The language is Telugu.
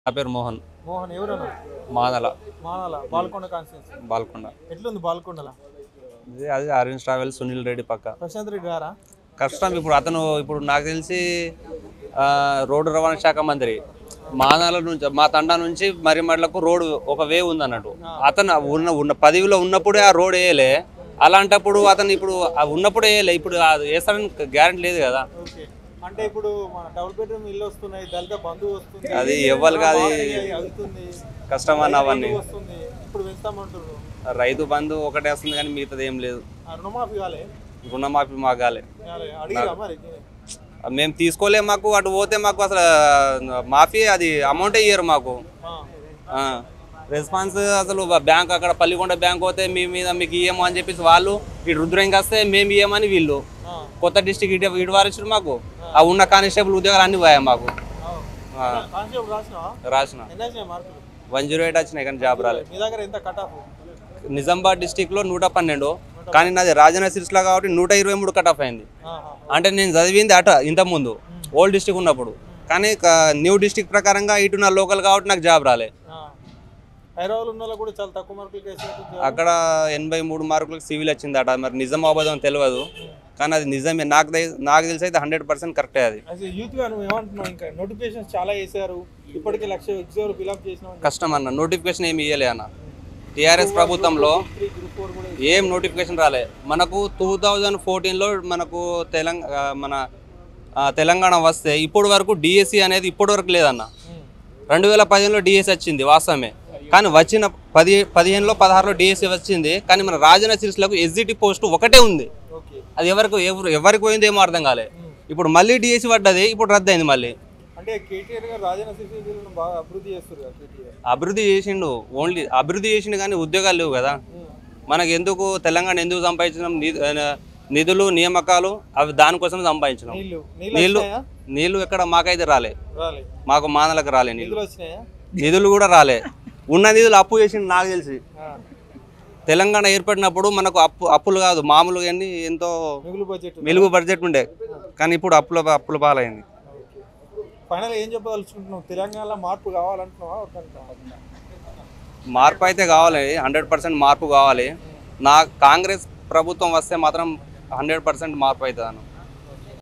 నా పేరు మోహన్. మోహన్ ఎవరన్నా? మాదల మానాల బాల్కొండ కాన్స్టిట్యూన్సీ. బాల్కొండ. ఎట్లుంది బాల్కొండల? అది అరవింద్ ట్రావెల్స్, సునీల్ రెడ్డి పక్క. ప్రశాంత్ రెడ్డి గారా? కష్టం. ఇప్పుడు నాకు తెలిసి రోడ్డు రవాణా శాఖ మంత్రి మానాల నుంచి, మా తండా నుంచి మరిమడ్లకు రోడ్డు ఒక వే ఉంది అన్నట్టు. అతను ఉన్న పదవిలో ఉన్నప్పుడే ఆ రోడ్ వేయలే. అలాంటప్పుడు అతను ఇప్పుడు ఉన్నప్పుడు వేయలే, ఇప్పుడు వేస్తాడని గ్యారెంటీ లేదు కదా. అంటే ఇప్పుడు మన డబుల్ బెడ్రూమ్ ఇల్లు వస్తున్నాయి, దళిత బంధు వస్తుంది, అది ఎవ్వరు కాదు, అవుతుంది కష్టమని అవన్నీ వస్తుంది. ఇప్పుడు వేస్తామంటున్నారు. రైతు బంధు ఒకటే వస్తుంది కానీ మిగతాది ఏం లేదు. రుణమాఫీ కాలే? రుణమాఫీ మాకు కాలే. అడిగిరా మరి? మేము తీసుకోలేము. మాకు అటు పోతే మాకు అసలు మాఫీ అది అమౌంటే ఇయ్యరు మాకు. రెస్పాన్స్ అసలు బ్యాంక్ అక్కడ పల్లికొండ బ్యాంక్ పోతే మీ మీద మీకు ఇయ్యము అని చెప్పేసి వాళ్ళు, ఇటు రుద్రంకి వస్తే మేము ఇయ్యమని వీళ్ళు. కొత్త డిస్టిక్ ఇటు వారించారు మాకు. ఆ ఉన్న కానిస్టేబుల్ ఉద్యోగాలు అన్ని పోయాయి మాకు. రాసిన 108 వచ్చినాయి కానీ జాబ్ రాలేదు. నిజామాబాద్ డిస్టిక్ లో 112, కానీ నాది రాజన్న సిరిసిల్ల కాబట్టి 123 కట్ ఆఫ్ అయింది. అంటే నేను చదివింది అట ఇంత ముందు ఓల్డ్ డిస్టిక్ ఉన్నప్పుడు, కానీ న్యూ డిస్టిక్ ప్రకారంగా ఇటు నా లోకల్ కాబట్టి నాకు జాబ్ రాలే. అక్కడ 83 మార్కులకు సివిల్ వచ్చింది అట. మరి నిజం అబద్ధం తెలియదు, కానీ అది నిజమే. నాకు తెలిసి అయితే 100% కరెక్టే. అది కష్టం అన్న. నోటిఫికేషన్ ఏమి ఇవ్వలే అన్న. టీఆర్ఎస్ ప్రభుత్వంలో ఏం నోటిఫికేషన్ రాలే. మనకు 2014లో మనకు తెలంగాణ వస్తే ఇప్పటి వరకు డిఎస్సి అనేది ఇప్పటి వరకు లేదన్న. 2015లో డిఎస్సి వచ్చింది వాస్తవమే, కానీ వచ్చిన 15లో 16లో డిఎస్సి వచ్చింది, కానీ మన రాజన్న సిరిసిల్లకు ఎస్జిటి పోస్ట్ ఒకటే ఉంది. అది ఎవరికి పోయింది ఏమో అర్థం కాలే. ఇప్పుడు మళ్ళీ డిఎస్సి పడ్డది, ఇప్పుడు రద్దు అయింది మళ్ళీ. అభివృద్ధి చేసిండు, ఓన్లీ అభివృద్ధి చేసిండు కానీ ఉద్యోగాలు లేవు కదా. మనకు ఎందుకు తెలంగాణ ఎందుకు సంపాదించినాం? నిధులు నియామకాలు అవి దానికోసం సంపాదించినాం. నీళ్లు ఎక్కడ మాకైతే రాలే, మాకు మానలకు రాలే నిధులు కూడా రాలే. ఉన్న నిధులు అప్పు చేసిండు నాకు తెలిసి. తెలంగాణ ఏర్పడినప్పుడు మనకు అప్పులు కాదు మామూలుగా ఎంతో మిలుగు బడ్జెట్ ఉండే, కానీ ఇప్పుడు అప్పుల పాలైంది. ఫైనల్ ఏం చెప్పదలుచుకుంటున్నావు? తెలంగాణలో మార్పు కావాలంటున్నావా? మార్పు అయితే కావాలి, 100% మార్పు కావాలి. కాంగ్రెస్ ప్రభుత్వం వస్తే మాత్రం 100% మార్పు అవుతుంది.